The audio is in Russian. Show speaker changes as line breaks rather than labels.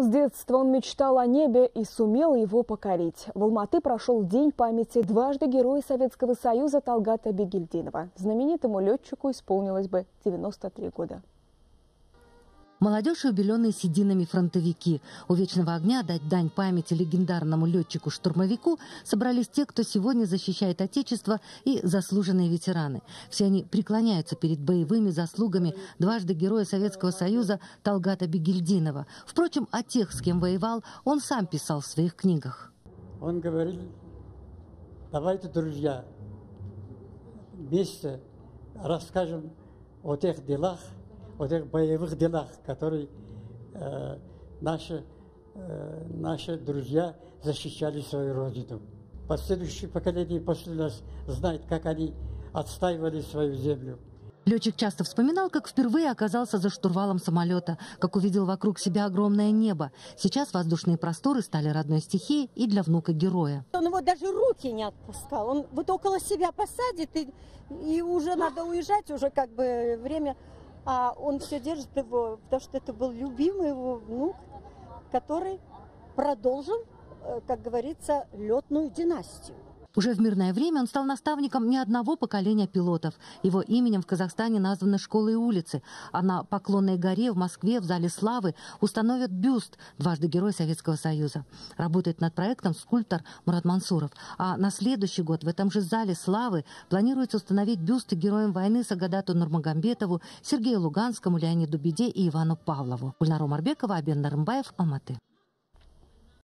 С детства он мечтал о небе и сумел его покорить. В Алматы прошел День памяти дважды Героя Советского Союза Талгата Бигельдинова. Знаменитому летчику исполнилось бы 93 года.
Молодежь и убеленные сединами фронтовики. У Вечного огня дать дань памяти легендарному летчику-штурмовику собрались те, кто сегодня защищает Отечество, и заслуженные ветераны. Все они преклоняются перед боевыми заслугами дважды Героя Советского Союза Талгата Бигельдинова. Впрочем, о тех, с кем воевал, он сам писал в своих книгах.
Он говорил: давайте, друзья, вместе расскажем о тех делах, о тех боевых делах, которые наши друзья защищали свою родину. Последующее поколение после нас знает, как они отстаивали свою землю.
Летчик часто вспоминал, как впервые оказался за штурвалом самолета, как увидел вокруг себя огромное небо. Сейчас воздушные просторы стали родной стихией и для внука героя.
Он его даже руки не отпускал. Он вот около себя посадит, и уже надо уезжать, уже как бы время. А он все держит его, потому что это был любимый его внук, который продолжил, как говорится, летную династию.
Уже в мирное время он стал наставником не одного поколения пилотов. Его именем в Казахстане названы школы и улицы. А на Поклонной горе в Москве в Зале славы установят бюст дважды Героя Советского Союза. Работает над проектом скульптор Мурат Мансуров. А на следующий год в этом же Зале славы планируется установить бюсты героям войны Сагадату Нурмагомедову, Сергею Луганскому, Леониду Беде и Ивану Павлову. Гульнара Умарбекова, Абен Нарымбаев, Алматы.